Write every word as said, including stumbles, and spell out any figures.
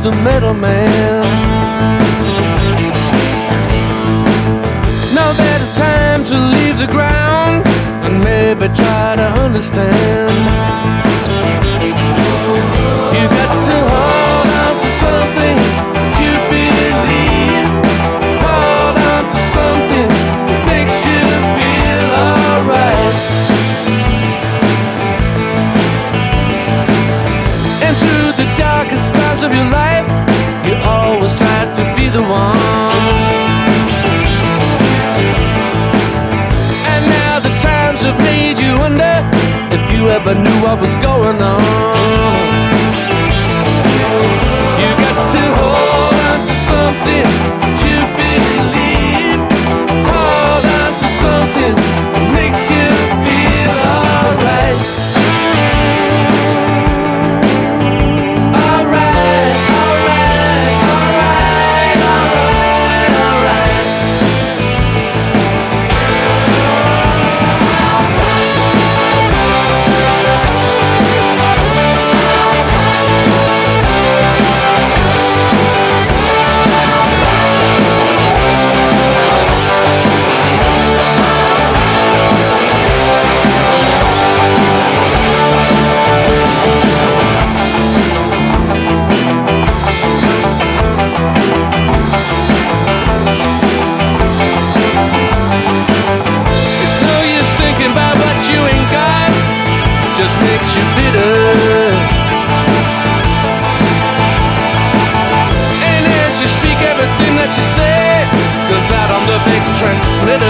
the middleman. Now that it's time to leave the ground and maybe try to understand. You got to hold on to something that you believe. Hold on to something that makes you feel alright. And through the darkest times of your life, you always try to be the one. And now the times have made you wonder if you ever knew what was going on. You got to hold on to something that you believe. Hold on to something that makes you feel alright. Alright, alright, alright, alright, alright. It's no use thinking about what you ain't got, just makes you bitter. And as you speak, everything that you say goes out on the big transmitter.